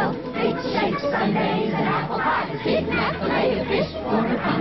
Big shakes, sundaes, and apple pies. Kidnap, fillet of fish, quarter pound